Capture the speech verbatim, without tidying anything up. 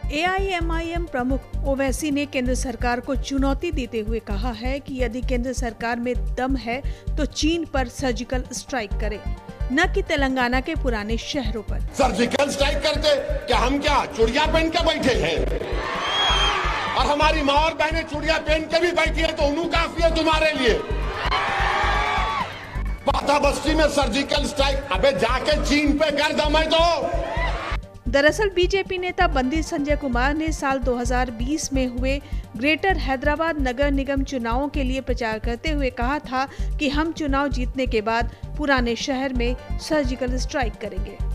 A I am I am प्रमुख ओवैसी ने केंद्र सरकार को चुनौती देते हुए कहा है कि यदि केंद्र सरकार में दम है तो चीन पर सर्जिकल स्ट्राइक करे, न कि तेलंगाना के पुराने शहरों पर। सर्जिकल स्ट्राइक करते क्या हम क्या चुड़िया पहन के बैठे हैं? और हमारी माँ और बहनें चुड़िया पहन के भी बैठी है तो उन्हें काफी है तुम्हारे लिए। पाथा बस्ती में सर्जिकल स्ट्राइक, अबे जाके चीन पे कर दम है तो। दरअसल बीजेपी नेता बंदी संजय कुमार ने साल दो हज़ार बीस में हुए ग्रेटर हैदराबाद नगर निगम चुनावों के लिए प्रचार करते हुए कहा था कि हम चुनाव जीतने के बाद पुराने शहर में सर्जिकल स्ट्राइक करेंगे।